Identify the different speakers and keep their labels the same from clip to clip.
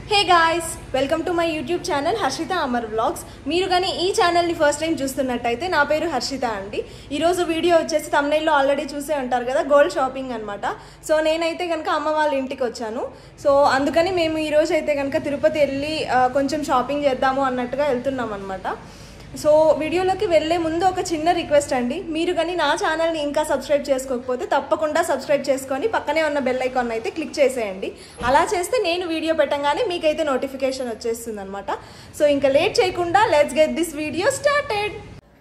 Speaker 1: Hey guys, welcome to my YouTube channel Harshita Amar Vlogs. మీరు గాని ఈ channel ని ఫస్ట్ టైం చూస్తున్నట్టయితే నా పేరు హర్షిత అండి. ఈ రోజు వీడియో వచ్చేసి thumbnail లో ఆల్రెడీ చూసే ఉంటారు కదా, గోల్డ్ షాపింగ్ అన్నమాట. సో నేనైతే గనుక అమ్మ వాళ్ళ ఇంటికి వచ్చాను. సో అందుకని మేము ఈ రోజు అయితే గనుక తిరుపతి వెళ్ళి కొంచెం షాపింగ్ చేద్దాము అన్నట్టుగా వెళ్తున్నాం అన్నమాట. సో వీడియోలోకి వెళ్ళే ముందు ఒక చిన్న రిక్వెస్ట్ అండి, మీరు కానీ నా ఛానల్ని ఇంకా సబ్స్క్రైబ్ చేసుకోకపోతే తప్పకుండా సబ్స్క్రైబ్ చేసుకొని పక్కనే ఉన్న బెల్ ఐకాన్ అయితే క్లిక్ చేసేయండి. అలా చేస్తే నేను వీడియో పెట్టగానే మీకైతే నోటిఫికేషన్ వచ్చేస్తుంది అనమాట. సో ఇంకా లేట్ చేయకుండా let's get this video started.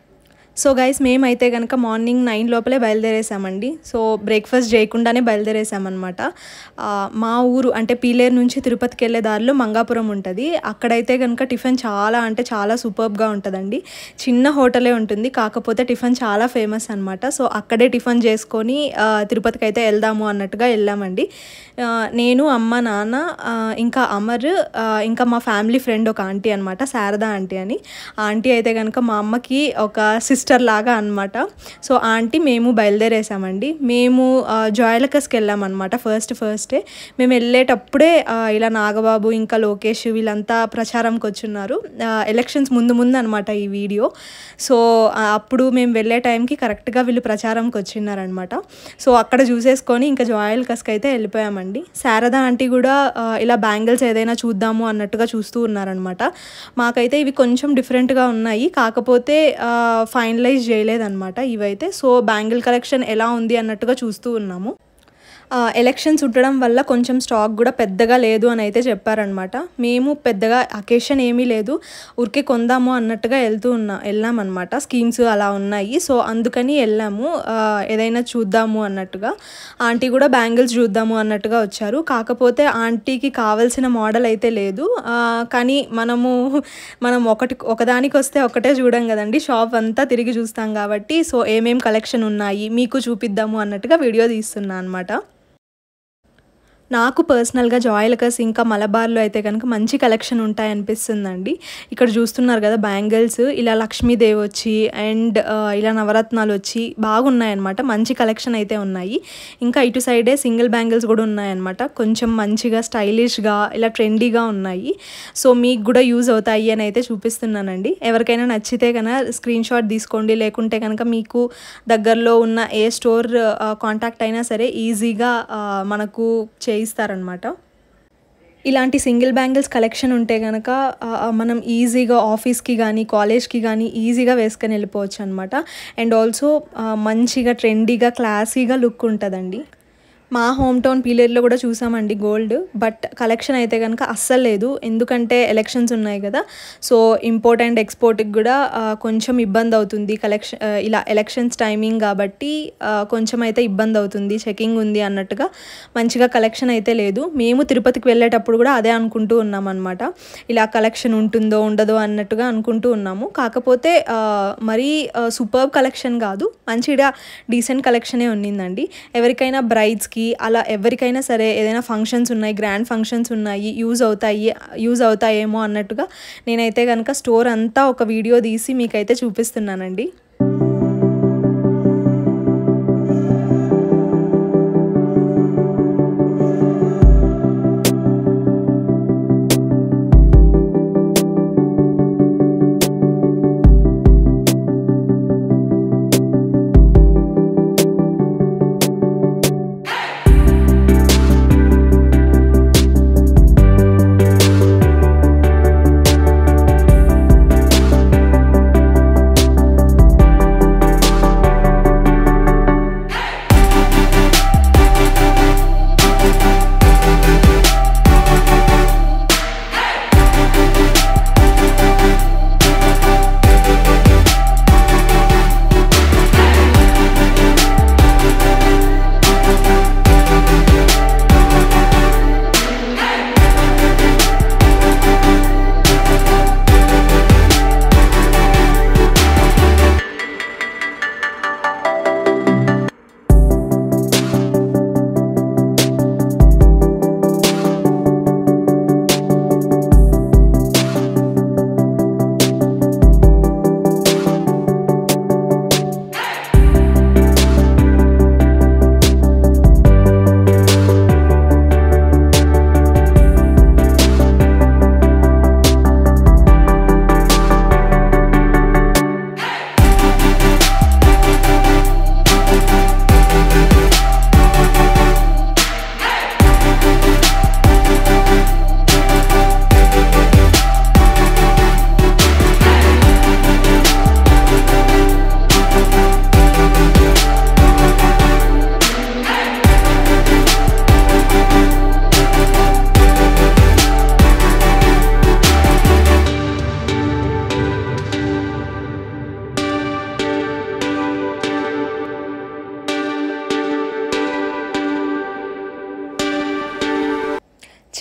Speaker 1: So guys, మేమైతే కనుక మార్నింగ్ 9 లోపలే బయలుదేరేసామండి. సో బ్రేక్ఫాస్ట్ చేయకుండానే బయలుదేరేసామన్నమాట. మా ఊరు అంటే పీలేరు నుంచి తిరుపతికి వెళ్ళే దారిలో మంగాపురం ఉంటుంది. అక్కడైతే కనుక టిఫిన్ చాలా అంటే చాలా సూపర్బ్గా ఉంటుందండి. చిన్న హోటలే ఉంటుంది, కాకపోతే టిఫిన్ చాలా ఫేమస్ అనమాట. సో అక్కడే టిఫిన్ చేసుకొని తిరుపతికి అయితే వెళ్దాము అన్నట్టుగా వెళ్ళామండి. నేను, అమ్మ, నాన్న, ఇంకా అమర్, ఇంకా మా ఫ్యామిలీ ఫ్రెండ్ ఒక ఆంటీ అనమాట, శారదా ఆంటీ అని. ఆ ఆంటీ అయితే కనుక మా అమ్మకి ఒక సిస్టర్ లాగా అనమాట. సో ఆంటీ మేము బయలుదేరేసామండి. మేము జాయలకస్కి వెళ్ళామన్నమాట. ఫస్టే మేము వెళ్ళేటప్పుడే ఇలా నాగబాబు ఇంకా లోకేష్ వీళ్ళంతా ప్రచారంకి వచ్చున్నారు. ఎలక్షన్స్ ముందు అనమాట ఈ వీడియో. సో అప్పుడు మేము వెళ్ళే టైంకి కరెక్ట్గా వీళ్ళు ప్రచారంకి వచ్చిన్నారనమాట. సో అక్కడ చూసేసుకొని ఇంకా జాయలకస్కి అయితే వెళ్ళిపోయామండి. శారదా ఆంటీ కూడా ఇలా బ్యాంగిల్స్ ఏదైనా చూద్దాము అన్నట్టుగా చూస్తూ ఉన్నారనమాట. మాకైతే ఇవి కొంచెం డిఫరెంట్గా ఉన్నాయి, కాకపోతే ఫైనలైజ్ చేయలేదన్నమాట ఇవైతే. సో బ్యాంగిల్ కలెక్షన్ ఎలా ఉంది అన్నట్టుగా చూస్తూ ఉన్నాము. ఎలక్షన్స్ ఉండడం వల్ల కొంచెం స్టాక్ కూడా పెద్దగా లేదు అని అయితే చెప్పారనమాట. మేము పెద్దగా అకేషన్ ఏమీ లేదు, ఊరికే కొందాము అన్నట్టుగా వెళ్ళామన్నమాట. స్కీమ్స్ అలా ఉన్నాయి, సో అందుకని వెళ్ళాము ఏదైనా చూద్దాము అన్నట్టుగా. ఆంటీ కూడా బ్యాంగిల్స్ చూద్దాము అన్నట్టుగా వచ్చారు. కాకపోతే ఆంటీకి కావాల్సిన మోడల్ అయితే లేదు. కానీ మనం ఒకదానికి వస్తే ఒకటే చూడం కదండి, షాప్ అంతా తిరిగి చూస్తాం కాబట్టి. సో ఏమేం కలెక్షన్ ఉన్నాయి మీకు చూపిద్దాము అన్నట్టుగా వీడియో తీస్తున్నా అనమాట. నాకు పర్సనల్గా జాయలకస్ ఇంకా మలబార్లో అయితే కనుక మంచి కలెక్షన్ ఉంటాయనిపిస్తుందండి. ఇక్కడ చూస్తున్నారు కదా బ్యాంగిల్స్, ఇలా లక్ష్మీదేవి వచ్చి అండ్ ఇలా నవరత్నాలు వచ్చి బాగున్నాయన్నమాట. మంచి కలెక్షన్ అయితే ఉన్నాయి. ఇంకా ఇటు సైడే సింగిల్ బ్యాంగిల్స్ కూడా ఉన్నాయన్నమాట. కొంచెం మంచిగా స్టైలిష్గా ఇలా ట్రెండీగా ఉన్నాయి. సో మీకు కూడా యూజ్ అవుతాయి అని అయితే చూపిస్తున్నానండి. ఎవరికైనా నచ్చితే కనుక స్క్రీన్ షాట్ తీసుకోండి, లేకుంటే కనుక మీకు దగ్గరలో ఉన్న ఏ స్టోర్ కాంటాక్ట్ అయినా సరే ఈజీగా మనకు ఇస్తారనమాట. ఇలాంటి సింగిల్ బ్యాంగిల్స్ కలెక్షన్ ఉంటే కనుక మనం ఈజీగా ఆఫీస్కి కానీ కాలేజ్కి కానీ ఈజీగా వేసుకొని వెళ్ళిపోవచ్చు అనమాట. అండ్ ఆల్సో మంచిగా ట్రెండీగా క్లాసీగా లుక్ ఉంటుందండి. మా హోమ్ టౌన్ పీలేరులో కూడా చూసామండి గోల్డ్, బట్ కలెక్షన్ అయితే కనుక అస్సలు లేదు. ఎందుకంటే ఎలక్షన్స్ ఉన్నాయి కదా, సో ఇంపోర్ట్ అండ్ ఎక్స్పోర్ట్కి కూడా కొంచెం ఇబ్బంది అవుతుంది. ఇలా ఎలక్షన్స్ టైమింగ్ కాబట్టి కొంచెం అయితే ఇబ్బంది అవుతుంది, చెకింగ్ ఉంది అన్నట్టుగా మంచిగా కలెక్షన్ అయితే లేదు. మేము తిరుపతికి వెళ్ళేటప్పుడు కూడా అదే అనుకుంటూ ఉన్నాం అనమాట. ఇలా కలెక్షన్ ఉంటుందో ఉండదో అన్నట్టుగా అనుకుంటూ ఉన్నాము. కాకపోతే మరీ సూపర్బ్ కలెక్షన్ కాదు, మంచిగా డీసెంట్ కలెక్షనే ఉన్నిందండి. ఎవరికైనా బ్రైడ్స్కి అలా ఎవరికైనా సరే ఏదైనా ఫంక్షన్స్ ఉన్నాయి, గ్రాండ్ ఫంక్షన్స్ ఉన్నాయి, యూజ్ అవుతాయేమో అన్నట్టుగా నేనైతే కనుక స్టోర్ అంతా ఒక వీడియో తీసి మీకైతే చూపిస్తున్నానండి.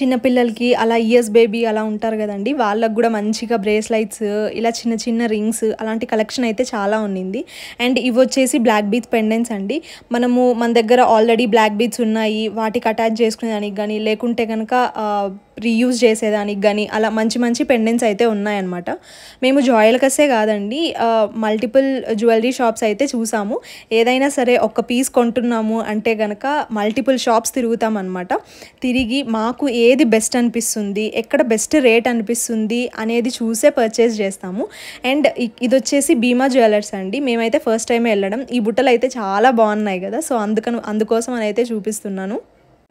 Speaker 1: చిన్నపిల్లలకి అలా ఇయర్స్ బేబీ అలా ఉంటారు కదండి, వాళ్ళకు కూడా మంచిగా బ్రేస్లైట్స్, ఇలా చిన్న చిన్న రింగ్స్ అలాంటి కలెక్షన్ అయితే చాలా ఉన్నింది. అండ్ ఇవి వచ్చేసి బ్లాక్ బీడ్స్ పెండెంట్స్ అండి. మన దగ్గర ఆల్రెడీ బ్లాక్ బీడ్స్ ఉన్నాయి, వాటికి అటాచ్ చేసుకునేదానికి కానీ లేకుంటే కనుక రీయూజ్ చేసేదానికి కానీ అలా మంచి మంచి పెండెంట్స్ అయితే ఉన్నాయన్నమాట. మేము జాయల్కస్సే కాదండి, మల్టిపుల్ జ్యువెలరీ షాప్స్ అయితే చూసాము. ఏదైనా సరే ఒక పీస్ కొంటున్నాము అంటే కనుక మల్టిపుల్ షాప్స్ తిరుగుతామన్నమాట. తిరిగి మాకు ఏది బెస్ట్ అనిపిస్తుంది, ఎక్కడ బెస్ట్ రేట్ అనిపిస్తుంది అనేది చూసే పర్చేస్ చేస్తాము. అండ్ ఇది వచ్చేసి భీమా జ్యువెలర్స్ అండి. మేమైతే ఫస్ట్ టైం వెళ్ళడం. ఈ బుట్టలు అయితే చాలా బాగున్నాయి కదా, సో అందుకోసం అని అయితే చూపిస్తున్నాను.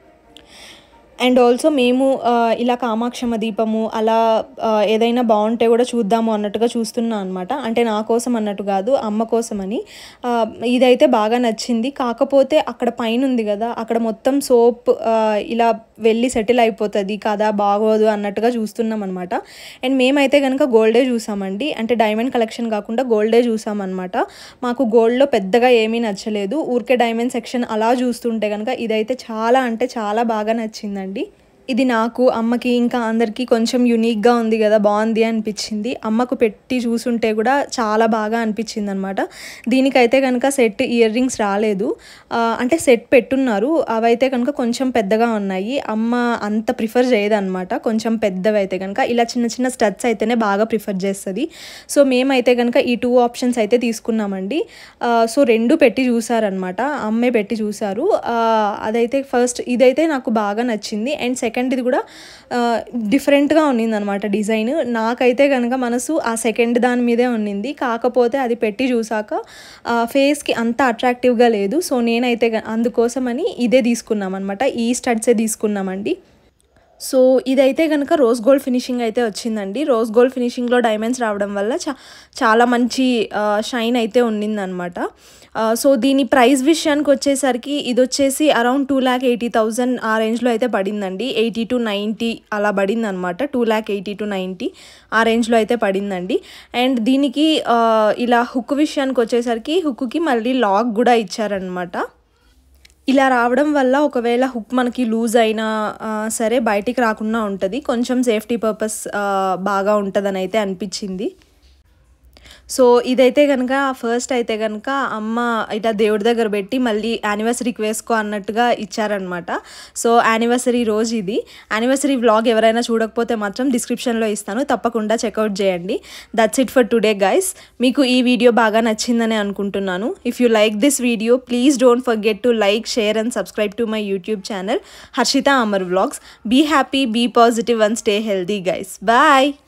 Speaker 1: అండ్ ఆల్సో మేము ఇలా కామాక్షమ్మ దీపము అలా ఏదైనా బాగుంటే కూడా చూద్దాము అన్నట్టుగా చూస్తున్నాను అనమాట. అంటే నా కోసం అన్నట్టు కాదు, అమ్మ కోసమని. ఇదైతే బాగా నచ్చింది. కాకపోతే అక్కడ పైన ఉంది కదా, అక్కడ మొత్తం సోప్ ఇలా వెళ్ళి సెటిల్ అయిపోతుంది కదా, బాగోదు అన్నట్టుగా చూస్తున్నాం అనమాట. అండ్ మేమైతే కనుక గోల్డే చూసామండి. అంటే డైమండ్ కలెక్షన్ కాకుండా గోల్డే చూసామన్నమాట. మాకు గోల్డ్లో పెద్దగా ఏమీ నచ్చలేదు. ఊరికే డైమండ్ సెక్షన్ అలా చూస్తుంటే కనుక ఇదైతే చాలా అంటే చాలా బాగా నచ్చిందండి. ఇది నాకు, అమ్మకి, ఇంకా అందరికీ కొంచెం యూనిక్గా ఉంది కదా, బాగుంది అనిపించింది. అమ్మకు పెట్టి చూసుంటే కూడా చాలా బాగా అనిపించింది అనమాట. దీనికైతే కనుక సెట్ ఇయర్ రింగ్స్ రాలేదు, అంటే సెట్ పెట్టున్నారు. అవైతే కనుక కొంచెం పెద్దగా ఉన్నాయి. అమ్మ అంత ప్రిఫర్ చేయదన్నమాట. కొంచెం పెద్దవి అయితే కనుక ఇలా చిన్న చిన్న స్టడ్స్ అయితేనే బాగా ప్రిఫర్ చేస్తుంది. సో మేమైతే కనుక ఈ 2 ఆప్షన్స్ అయితే తీసుకున్నామండి. సో 2 పెట్టి చూసారనమాట, అమ్మే పెట్టి చూసారు. అదైతే ఫస్ట్ ఇదైతే నాకు బాగా నచ్చింది. అండ్ సెకండ్ది కూడా డిఫరెంట్గా ఉన్నింది అనమాట డిజైన్. నాకైతే కనుక మనసు ఆ సెకండ్ దాని మీదే ఉన్నింది. కాకపోతే అది పెట్టి చూసాక ఫేస్కి అంత అట్రాక్టివ్గా లేదు. సో నేనైతే అందుకోసమని ఇదే తీసుకున్నాం అనమాట, ఈ స్టడ్సే తీసుకున్నామండి. సో ఇదైతే కనుక రోజ్ గోల్డ్ ఫినిషింగ్ అయితే వచ్చిందండి. రోజ్ గోల్డ్ ఫినిషింగ్లో డైమండ్స్ రావడం వల్ల చాలా మంచి షైన్ అయితే ఉన్నిందనమాట. సో దీని ప్రైస్ విషయానికి వచ్చేసరికి ఇది వచ్చేసి అరౌండ్ 2,80,000 ఆ రేంజ్లో అయితే పడిందండి. 80 to 90 అలా పడింది అనమాట. 2,80,000 to 90 ఆ రేంజ్లో అయితే పడిందండి. అండ్ దీనికి ఇలా హుక్ విషయానికి వచ్చేసరికి హుక్కి మళ్ళీ లాక్ కూడా ఇచ్చారనమాట. ఇలా రావడం వల్ల ఒకవేళ హుక్ మనకి లూజ్ అయినా సరే బయటికి రాకుండా ఉంటుంది. కొంచెం సేఫ్టీ పర్పస్ బాగా ఉంటుందని అయితే అనిపించింది. సో ఇదైతే కనుక ఫస్ట్ అయితే కనుక అమ్మ ఇట్లా దేవుడి దగ్గర పెట్టి మళ్ళీ యానివర్సరీకి వేసుకో అన్నట్టుగా ఇచ్చారనమాట. సో యానివర్సరీ రోజు ఇది. యానివర్సరీ వ్లాగ్ ఎవరైనా చూడకపోతే మాత్రం డిస్క్రిప్షన్లో ఇస్తాను, తప్పకుండా చెక్అవుట్ చేయండి. That's it for today guys. మీకు ఈ వీడియో బాగా నచ్చిందని అనుకుంటున్నాను. If you like this video please don't forget to like, share and subscribe to my YouTube channel Harshitha Amar vlogs. Be happy, be positive and stay healthy guys. Bye.